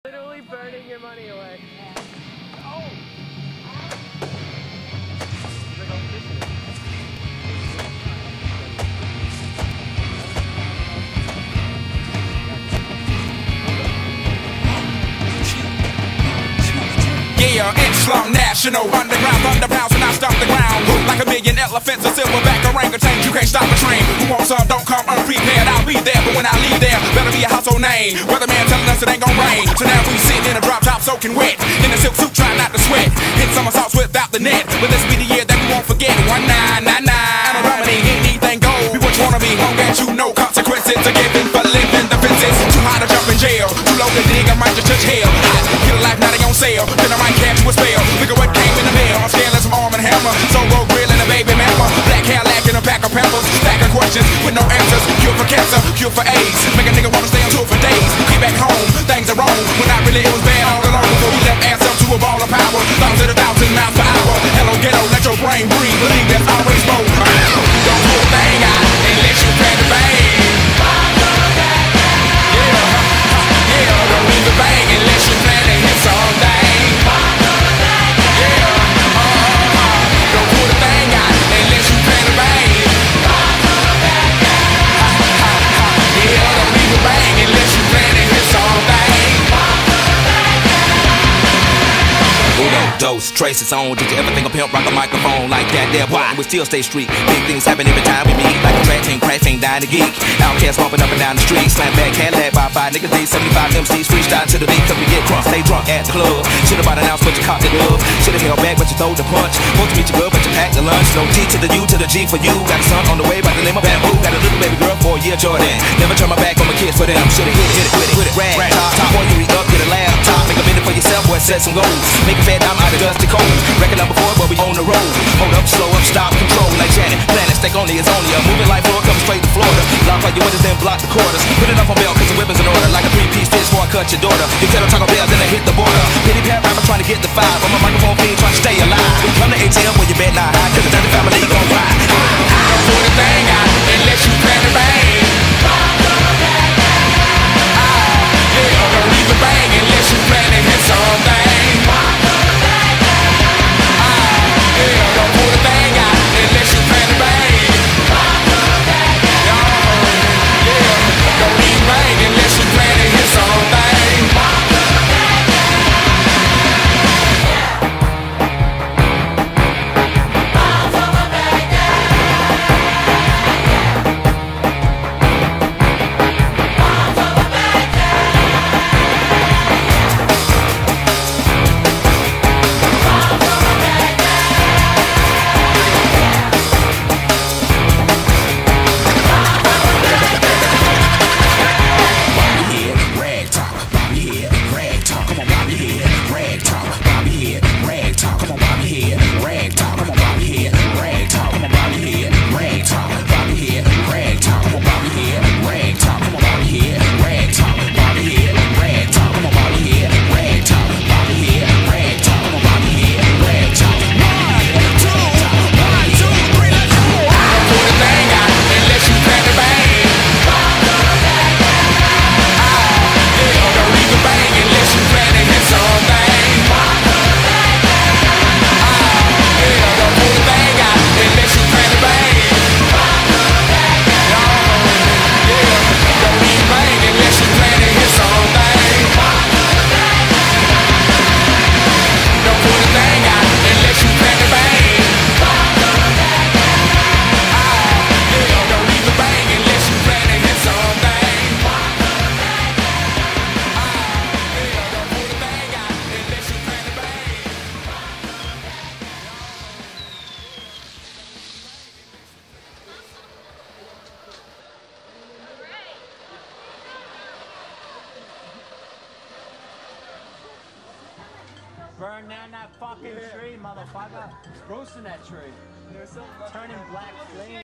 Literally burning your money away. Oh! Yeah, inch-long national underground thunderbounds when I stomp the ground. Like a million elephants, a silverback orangutan. You can't stop a train. Who wants some? Don't come unprepared. I'll be there, but when I leave there, better be a household name. Weatherman telling us it ain't gon' rain. So now we sitting in a drop top soaking wet, in a silk suit trying not to sweat. Hit somersaults without the net, but this be the year that we won't forget. 1999, and a remedy, anything goes. Be what you wanna be, won't get you no consequences to giving for living the fences. Too high to jump in jail, too low to dig, I might just touch hell. Get a life now they on sale, then I might catch you a spell. Look at what came in the mail, I'm scaling some arm and hammer. Solo grill and a baby mama, black Cadillac and a pack of pampers. Stack of questions with no answers, cure for cancer, cure for AIDS. Make a nigga wanna stay on tour for days. Get back home, things are wrong, when not really it was bad all along. Before we left ass up to a ball of power, thousands at 1,000 miles per hour. Hello ghetto, let your brain breathe, believe there's always more. Don't pull a thing out unless you plan to bang. Yeah, don't leave the bang unless you plan to hit something. Don't pull the thing out unless you plan to bang. Yeah, don't leave the bang unless you plan to hit something. Dose, trace its own. Did you ever think a pimp rock a microphone like that? There, why? We still stay street. Big things happen every time we meet. Like a track team, crash ain't dying to geek. Outcast bumping up and down the street. Slam back, Cadillac by 5 niggas. These 75 MCs freestyle to the beat. Cause we get crunk, stay drunk at the club. Should've bought an ounce, but you caught the glove. Should've held back, but you throw the punch. Supposed to meet you good, but you packed the lunch. No T to the U to the G for you. Got a son on the way by the name of Bamboo. Got a little baby girl for a year, Jordan. Never turn my back on my kids for them. Should've hit it, with it. Rag, top, before you eat up, get a laptop. Make a minute for yourself, boy, set some goals. Make a fat dime out of dusty cold. Record number 4, but we on the road. Hold up, slow up, stop, control. Like Janet, planet, stake only is only a moving like floor, come straight to Florida. Lock all your windows, then block the quarters. Put it up on bail, cause the weapon's in order. Like a 3-piece fish before I cut your daughter. You tell her Taco Bell, then I hit the border. Pity pat rapper trying to get the 5. I'm a microphone fiend trying to stay alive. We come to ATM when you bet not high, cause the dirty family gon' ride. Don't pull the thing out unless you plan to bang. Yeah, don't leave the bang unless you plan to hit something. Don't pull the thing out unless you plan to bang. Yeah, don't leave bang unless you plan to hit something. Burn down that fucking tree, motherfucker. Roasting that tree. Turning black flames.